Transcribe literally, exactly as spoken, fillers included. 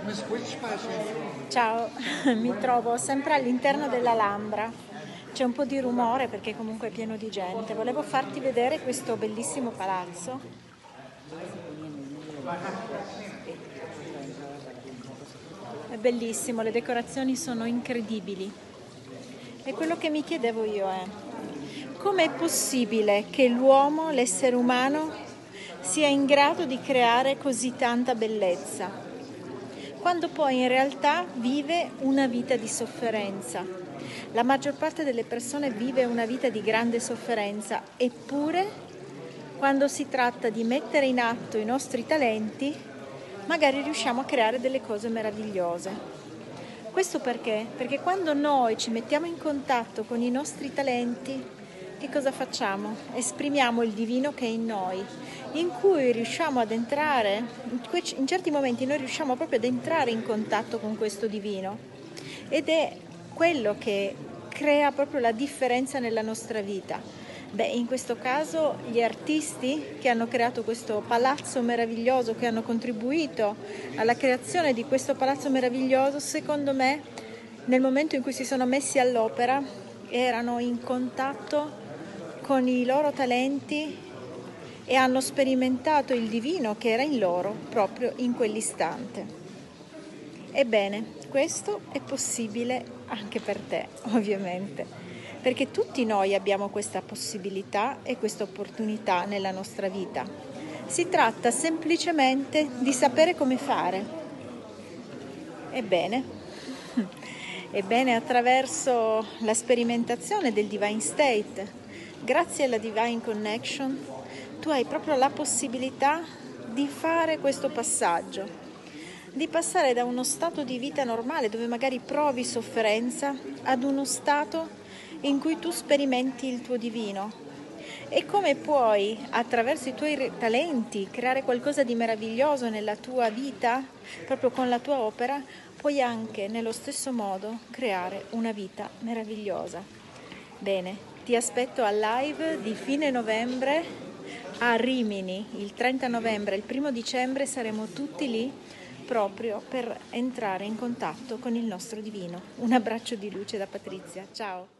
Ciao, mi trovo sempre all'interno dell'Alhambra. C'è un po' di rumore perché comunque è pieno di gente. Volevo farti vedere questo bellissimo palazzo. È bellissimo, le decorazioni sono incredibili. E quello che mi chiedevo io è: com'è possibile che l'uomo, l'essere umano, sia in grado di creare così tanta bellezza, quando poi in realtà vive una vita di sofferenza? La maggior parte delle persone vive una vita di grande sofferenza, eppure quando si tratta di mettere in atto i nostri talenti, magari riusciamo a creare delle cose meravigliose. Questo perché? Perché quando noi ci mettiamo in contatto con i nostri talenti, che cosa facciamo? Esprimiamo il divino che è in noi, in cui riusciamo ad entrare, in certi momenti noi riusciamo proprio ad entrare in contatto con questo divino, ed è quello che crea proprio la differenza nella nostra vita. Beh, in questo caso gli artisti che hanno creato questo palazzo meraviglioso, che hanno contribuito alla creazione di questo palazzo meraviglioso, secondo me, nel momento in cui si sono messi all'opera, erano in contatto con i loro talenti e hanno sperimentato il divino che era in loro proprio in quell'istante. Ebbene, questo è possibile anche per te, ovviamente, perché tutti noi abbiamo questa possibilità e questa opportunità nella nostra vita. Si tratta semplicemente di sapere come fare. Ebbene, ebbene, attraverso la sperimentazione del Divine State, grazie alla Divine Connection, tu hai proprio la possibilità di fare questo passaggio, di passare da uno stato di vita normale dove magari provi sofferenza ad uno stato in cui tu sperimenti il tuo divino. E come puoi, attraverso i tuoi talenti, creare qualcosa di meraviglioso nella tua vita, proprio con la tua opera, puoi anche nello stesso modo creare una vita meravigliosa. Bene, ti aspetto al live di fine novembre a Rimini, il trenta novembre e il primo dicembre saremo tutti lì proprio per entrare in contatto con il nostro divino. Un abbraccio di luce da Patrizia, ciao!